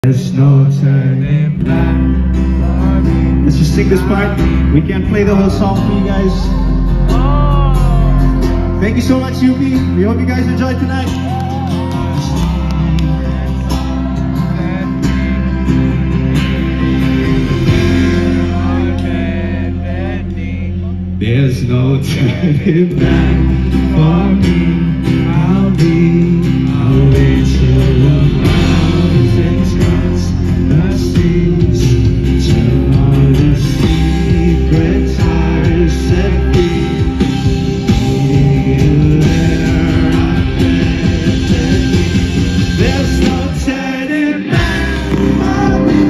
There's no turning back. Let's just sing this part. We can't play the whole song for you guys. Thank you so much, Yuki. We hope you guys enjoyed tonight. There's no turning back for me. I'll wait till the mountains cross the seas, till all the secrets are set free. There's no turning back for me.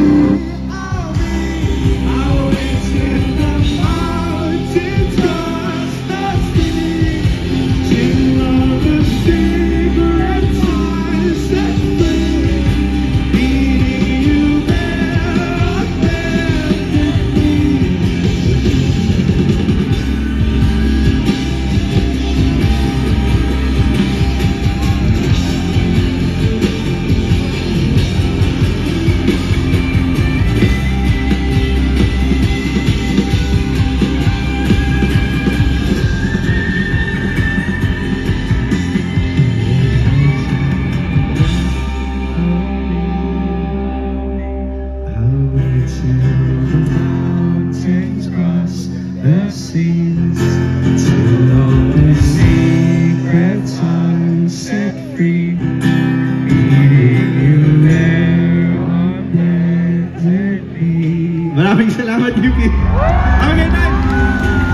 I'll wait till the mountains cross the seas, till all the secrets are set free. Meeting you there, mountains cross the seas, till all the secrets are set free. Meeting you there on desert beach. Maraming salamat, Yuki. Have a good night.